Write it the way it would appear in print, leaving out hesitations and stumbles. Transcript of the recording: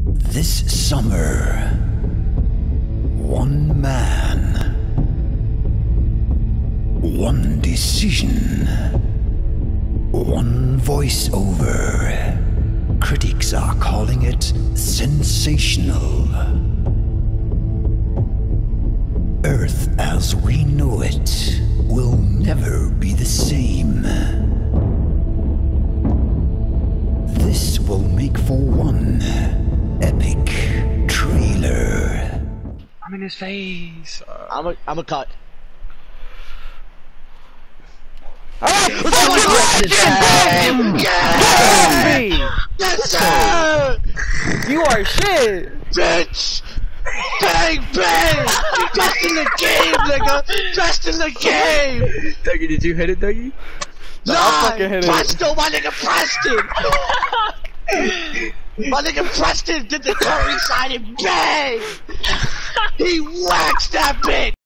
This summer, one man, one decision, one voiceover. Critics are calling it sensational. Earth as we know it will never be the same. This will make for one epic trailer. I'm in his face. I'm a cut. Yes, sir! You are shit! Bitch! Bang, bang! Best in the game, nigga! Best in the game! Dougie, did you hit it, Dougie? No! I fucking hit it. Presto, my nigga Preston! My nigga Preston did the Curry side and bang! He waxed that bitch!